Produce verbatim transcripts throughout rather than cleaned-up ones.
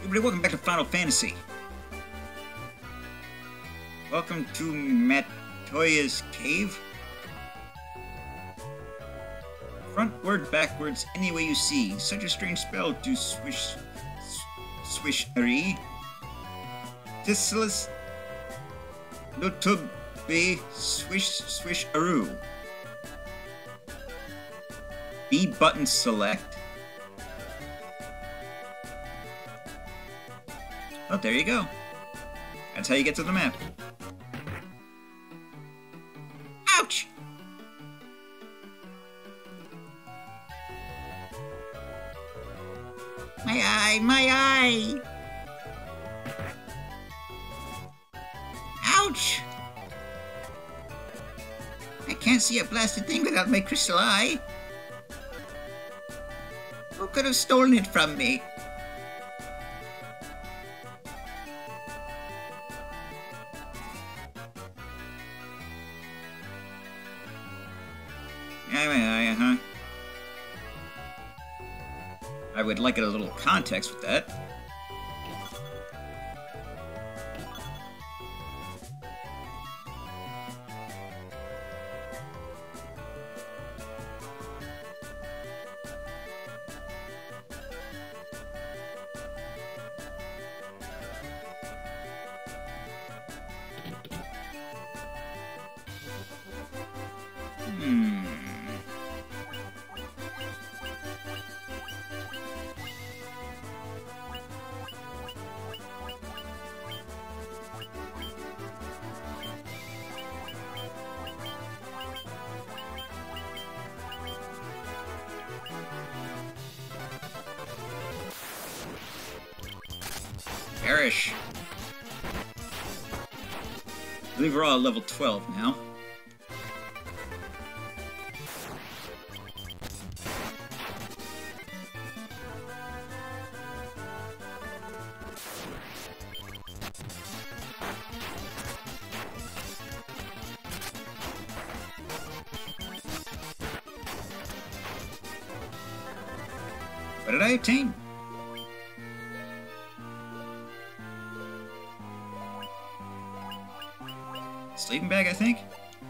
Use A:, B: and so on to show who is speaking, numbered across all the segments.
A: everybody, welcome back to Final Fantasy. Welcome to Matoya's Cave. Frontward, backwards, any way you see. Such a strange spell to swish... Swish-ary. Tissless... Notube... Swish... Swish-aru. B button select. Oh, there you go. That's how you get to the map. Ouch! My eye, my eye! Ouch! I can't see a blasted thing without my crystal eye. Who could have stolen it from me? Uh-huh. I would like a little context with that. Hmm. Perish. I believe we're all at level twelve now. What did I obtain? Sleeping bag, I think?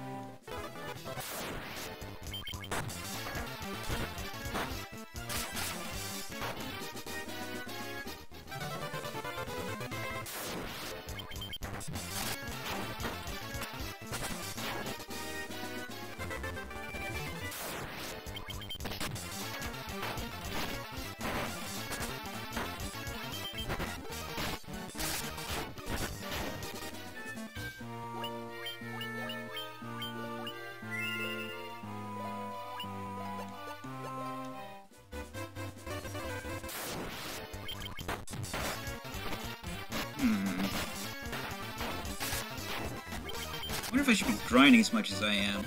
A: Hmm. I wonder if I should be grinding as much as I am.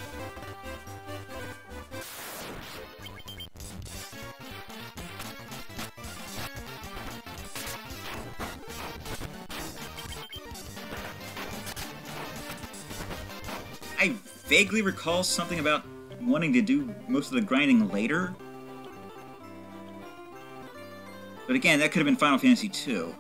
A: I vaguely recall something about wanting to do most of the grinding later. But again, that could have been Final Fantasy two.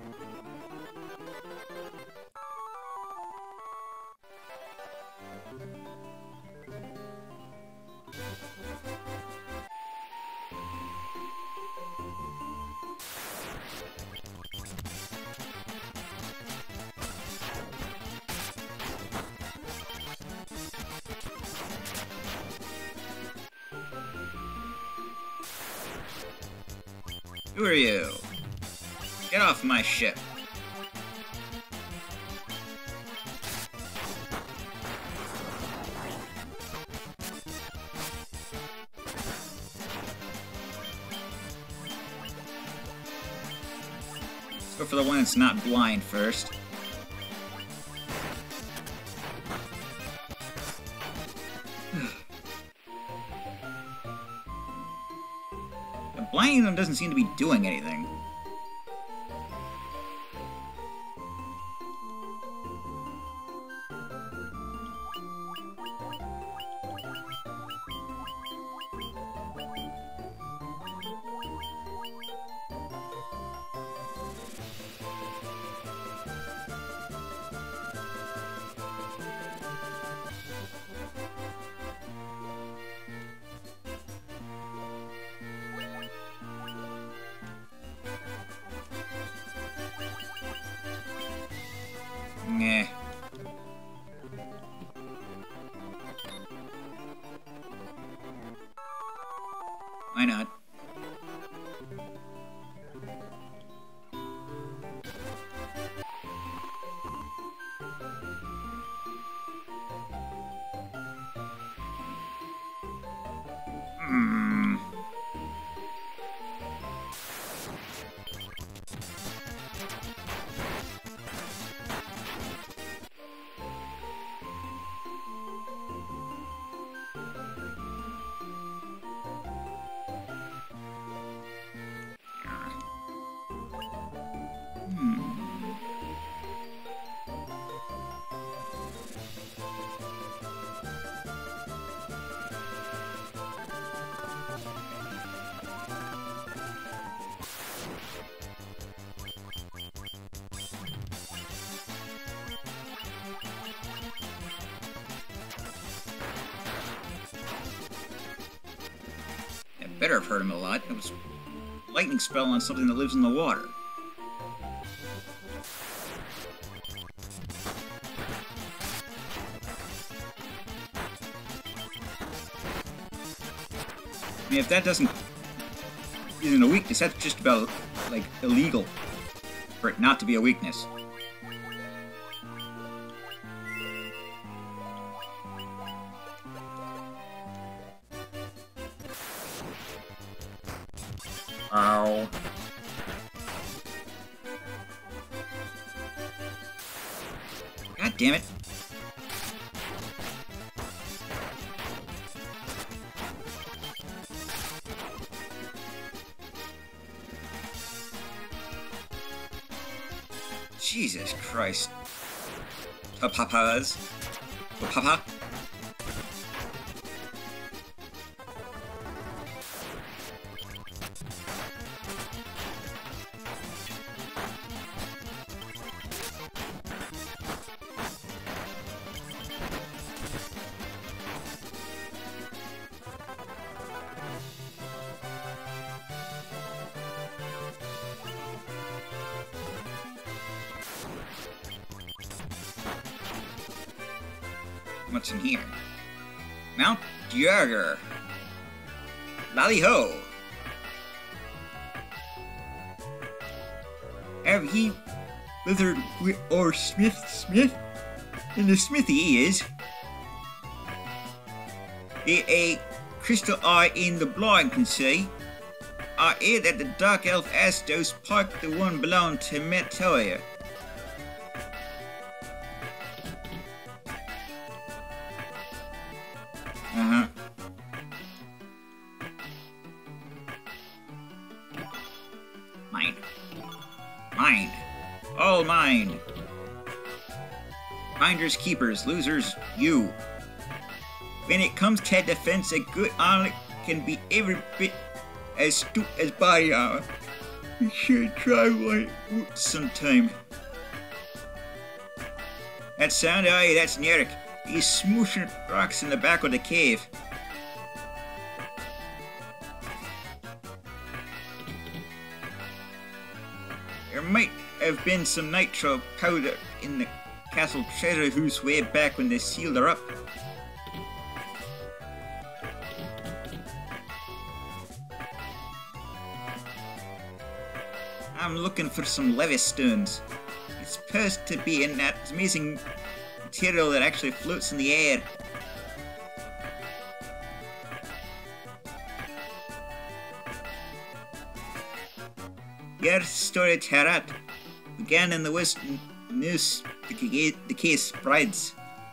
A: Who are you? Get off my ship. Let's go for the one that's not blind first. Blinding them doesn't seem to be doing anything. Nah. Why not? Hmm. That better have hurt him a lot. It was a lightning spell on something that lives in the water. I mean, if that doesn't isn't a weakness, that's just about, like, illegal for it not to be a weakness. Ow. God damn it. Jesus Christ. Pa-pa-pas. Pa-pa-pa. What's in here? Mount Jagger. Lally ho. Have he withered or Smith Smith? In the smithy he is. A, a crystal eye in the blind can see. I hear that the dark elf Astos parked the one belonged to Metoya. Uh-huh. Mine. Mine. All mine. Finders, keepers, losers, you. When it comes to defense, a good omelet can be every bit as stupid as body armor. You should try one sometime. That sound, aye, that's Nerek. He's smooshing rocks in the back of the cave. There might have been some nitro powder in the castle treasure house way back when they sealed her up. I'm looking for some Levis stones. It's supposed to be in that amazing material that actually floats in the air. Your story, Tarat, began in the West News. The, the case spreads.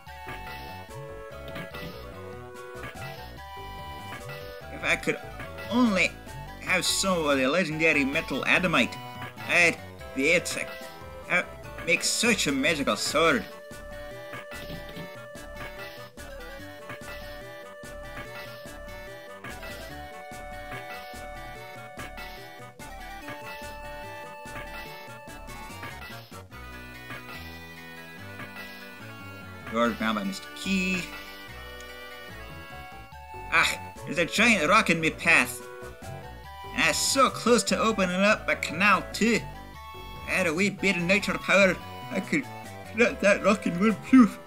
A: If I could only have some of the legendary metal adamite, I'd be able to have, make such a magical sword. Sword found by Mister Key. Ah, there's a giant rock in my path. And I was so close to opening up a canal too. I had a wee bit of nitro power. I could Not that luck in one ploof.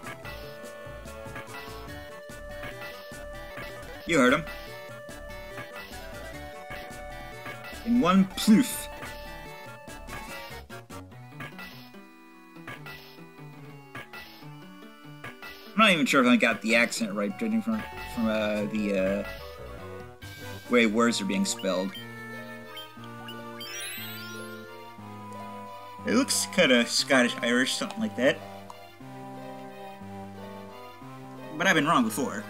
A: You heard him. In one ploof. I'm not even sure if I got the accent right, judging from from uh, the uh, way words are being spelled. It looks kind of Scottish-Irish, something like that. But I've been wrong before.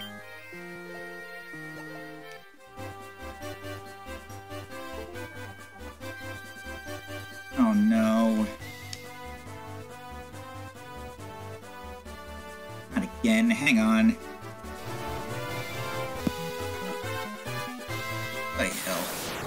A: Oh no. Not again, hang on. What the hell?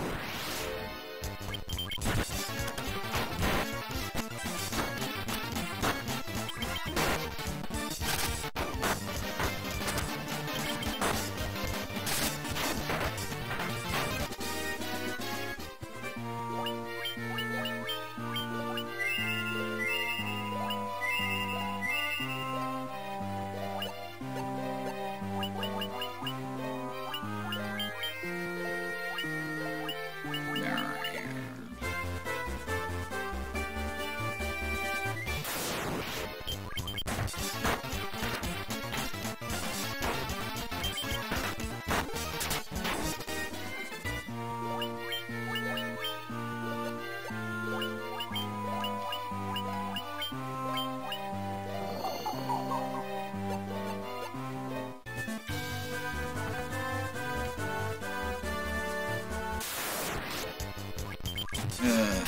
A: Ugh.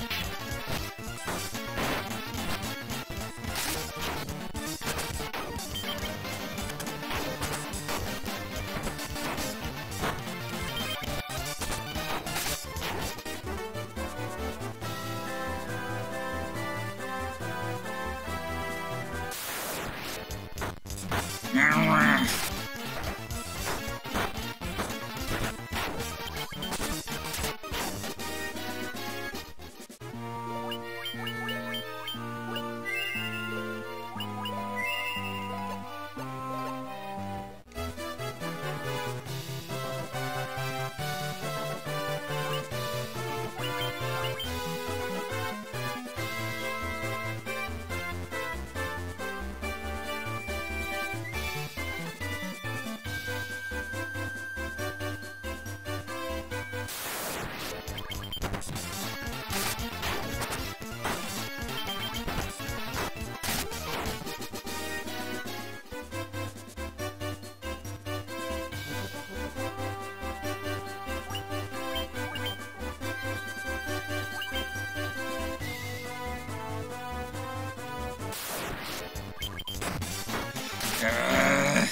A: Uh.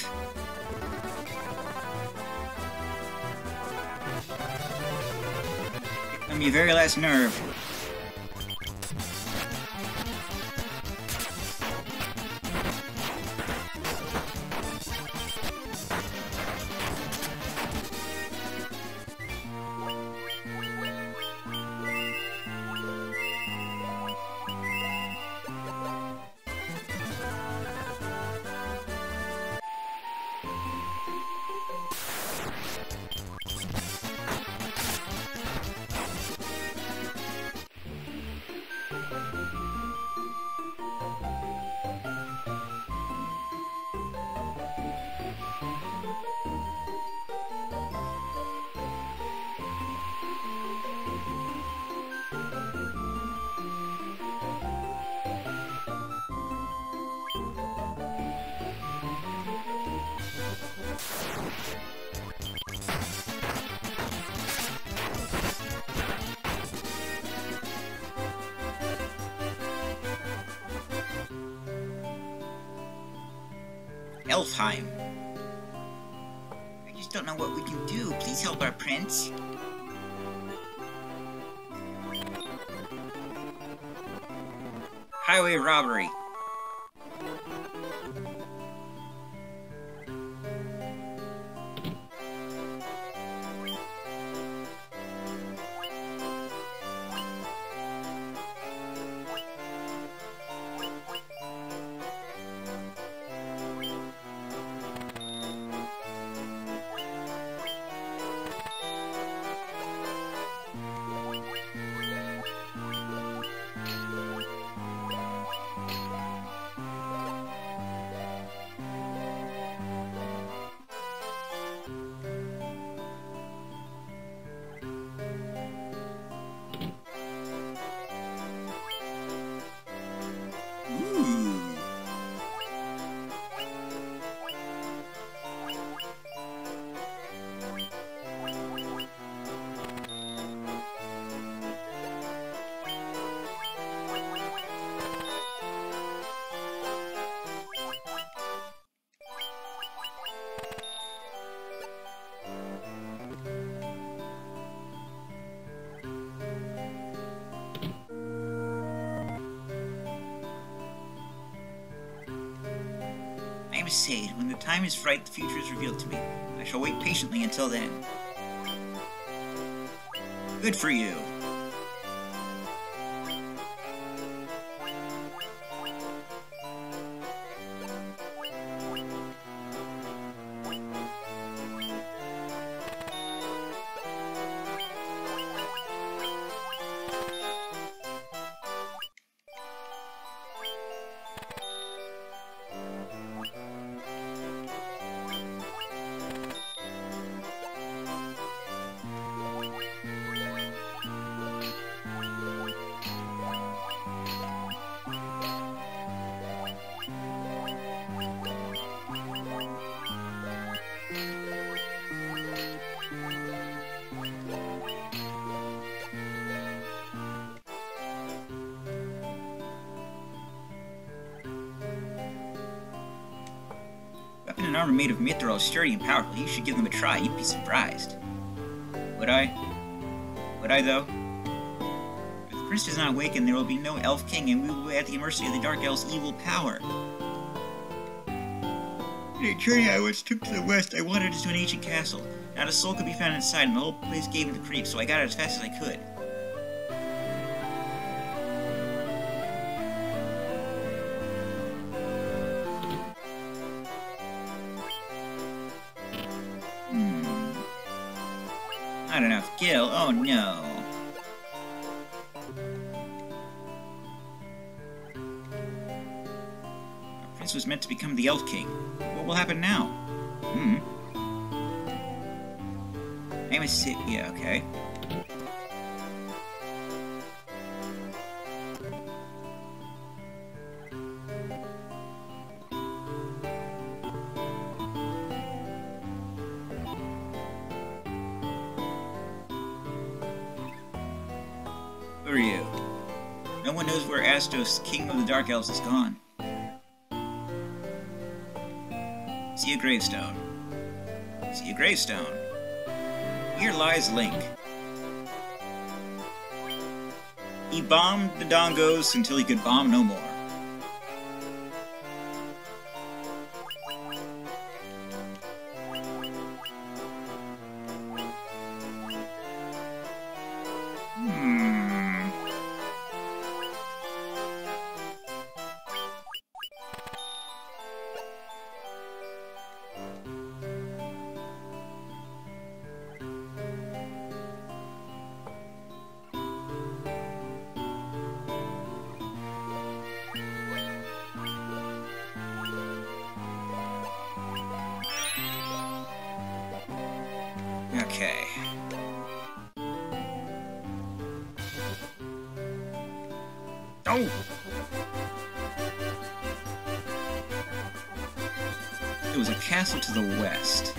A: On your very last nerve. Elfheim. I just don't know what we can do. Please help our prince. Highway robbery. is said. When the time is right, the future is revealed to me. I shall wait patiently until then. Good for you. Weapon and armor made of mithril is sturdy and powerful. You should give them a try. You'd be surprised. Would I? Would I, though? If the prince does not awaken, there will be no elf king, and we will be at the mercy of the dark elf's evil power. In a journey I once took to the west, I wandered into an ancient castle. Not a soul could be found inside, and the whole place gave me the creeps, so I got out as fast as I could. Not enough gil. Oh no. Our prince was meant to become the Elf King. What will happen now? Hmm. Name is Sid. Yeah, okay. Who are you? No one knows where Astos, king of the Dark Elves, is gone. See a gravestone. See a gravestone. Here lies Link. He bombed the Dongos until he could bomb no more. Okay. Oh! It was a castle to the west.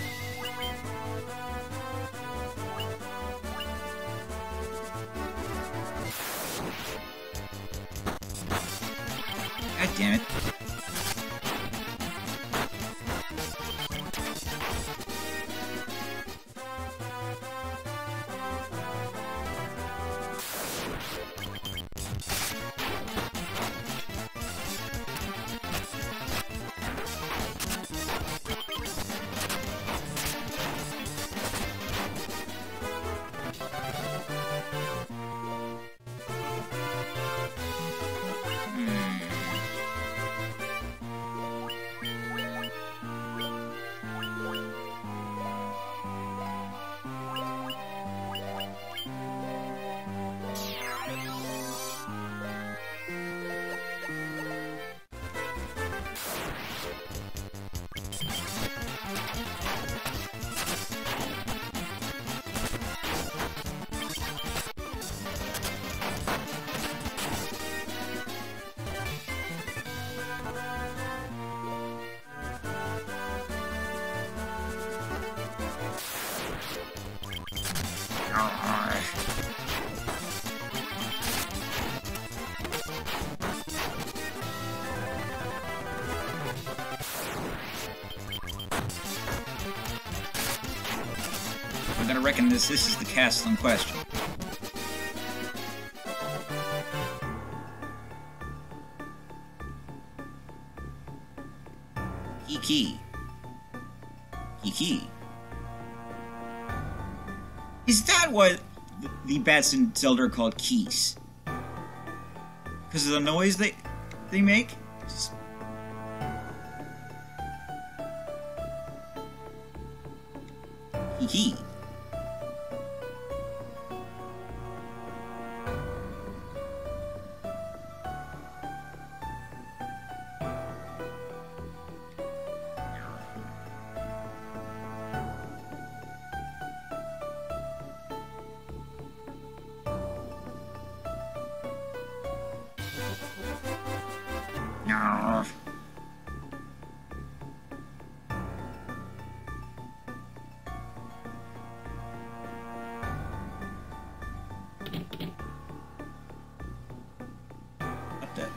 A: God damn it. I'm gonna reckon this this is the castle in question. Key. Key Key. Is that what the, the bats in Zelda are called keys? Because of the noise they they make? Key Key. No. What the?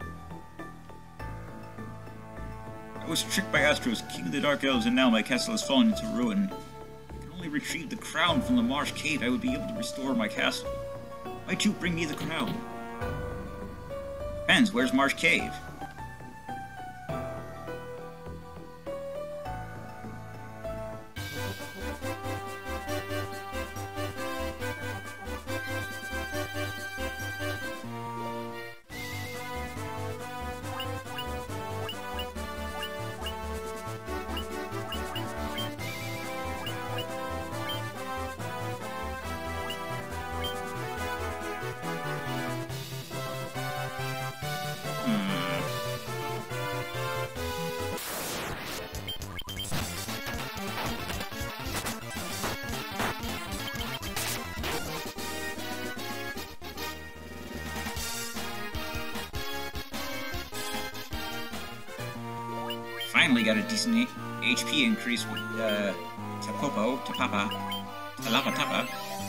A: I was tricked by Astros, king of the Dark Elves, and now my castle has fallen into ruin. If I can only retrieve the crown from the marsh cave, I would be able to restore my castle. Might you bring me the crown? Depends, where's Marsh Cave? Finally got a decent H P increase with uh, Tapopo, Tapapa, Talapa Tapa.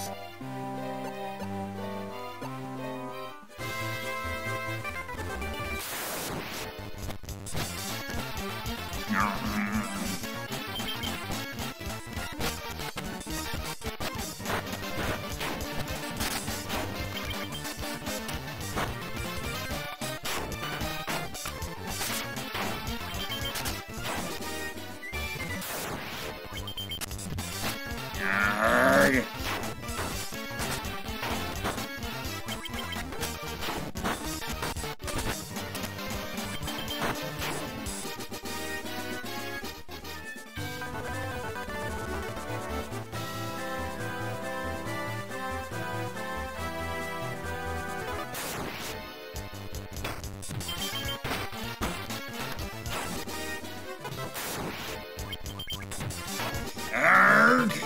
A: Arrgh. Arrgh.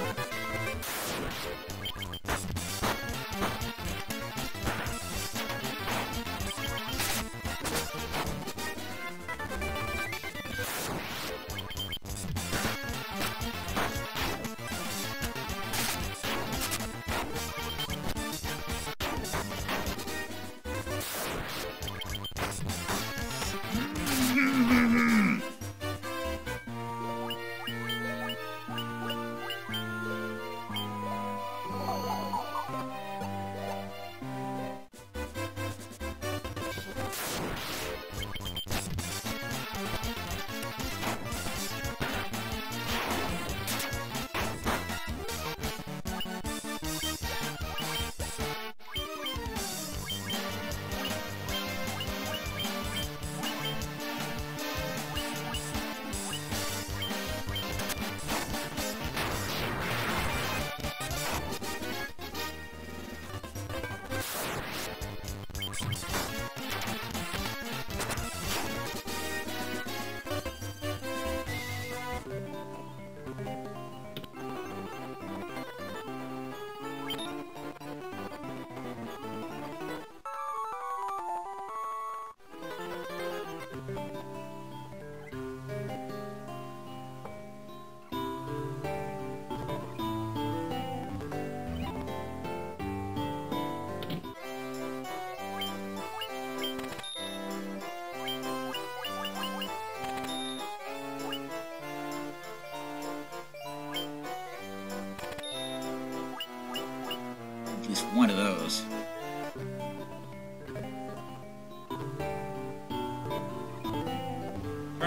A: Just one of those.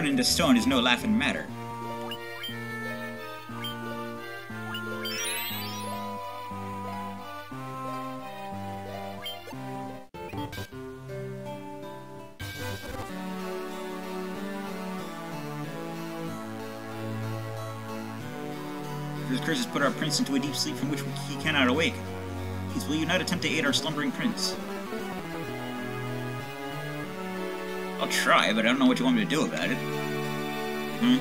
A: turn into stone is no laughing matter. His curses put our prince into a deep sleep from which he cannot awake. Please, will you not attempt to aid our slumbering prince? I'll try, but I don't know what you want me to do about it. Hmm?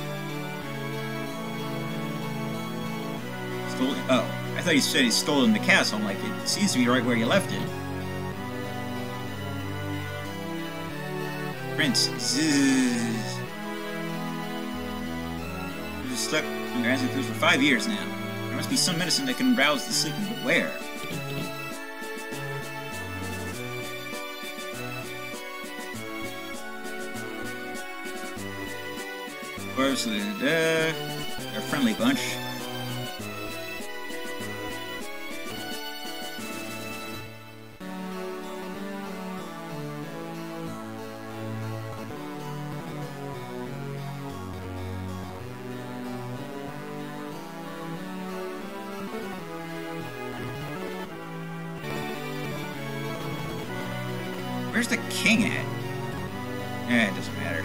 A: Stole it? Oh, I thought you said he stole it in the castle. I'm like, it seems to be right where you left it. Prince. Zzz. You've just slept in your acid for five years now. There must be some medicine that can rouse the sleeping, but where? Of course, they're a friendly bunch. Where's the king at? Eh, it doesn't matter.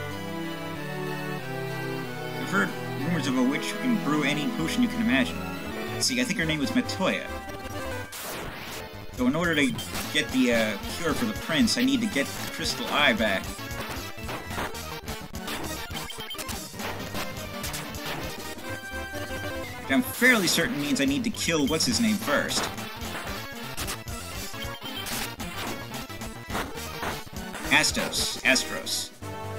A: I've heard rumors of a witch who can brew any potion you can imagine. Let's see, I think her name was Matoya. So in order to get the uh, cure for the prince, I need to get the crystal eye back. Which I'm fairly certain means I need to kill what's-his-name first. Astos. Astros.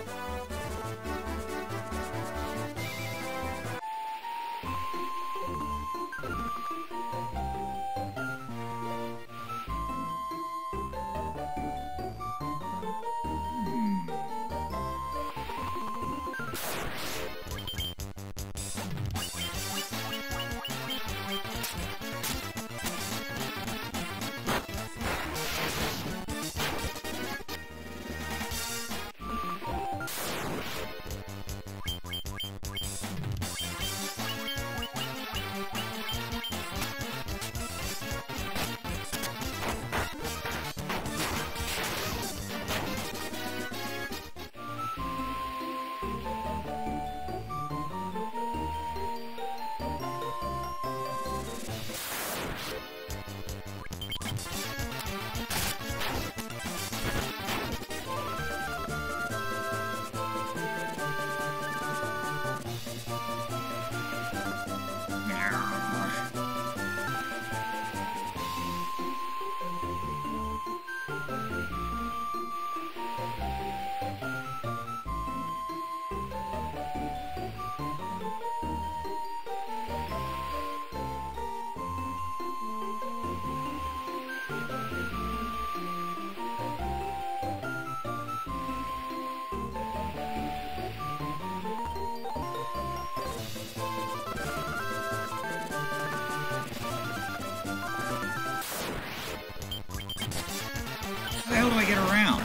A: How the hell do I get around?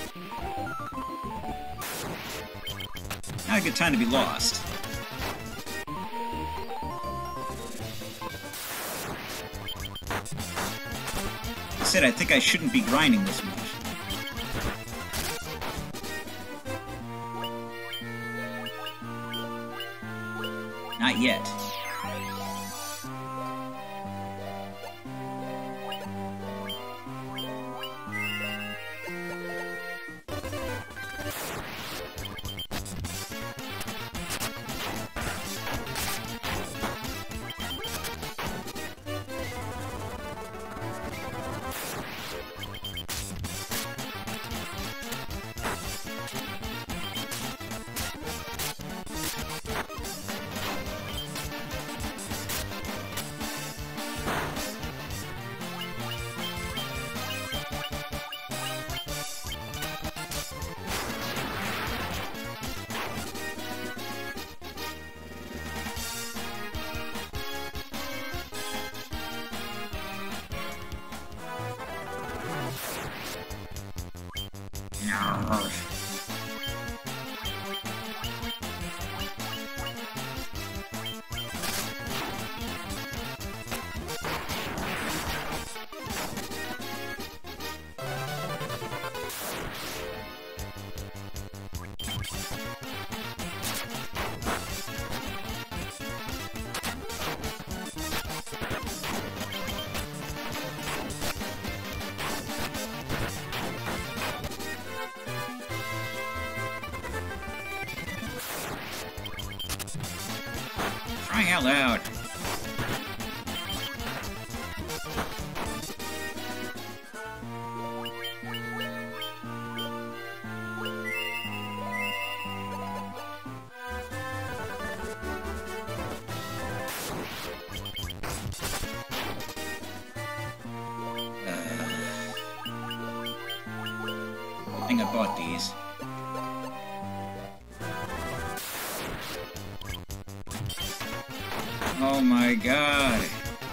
A: Not a good time to be lost. said, I think I shouldn't be grinding this much. Not yet. No. Crying out loud. I think I bought these. Oh my god.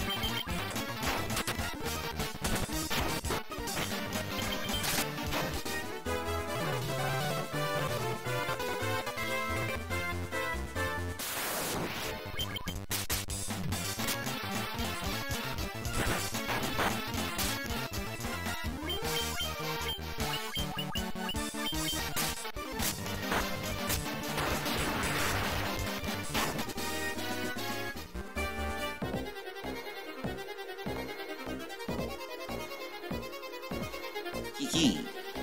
A: Hee.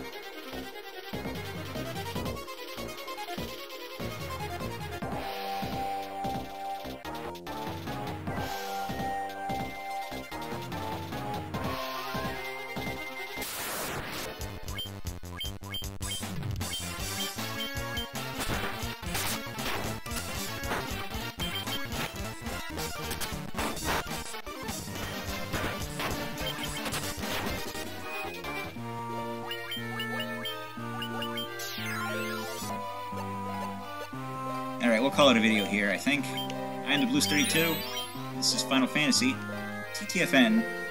A: Alright, we'll call it a video here, I think. I'm the Blues thirty-two. This is Final Fantasy. T T F N.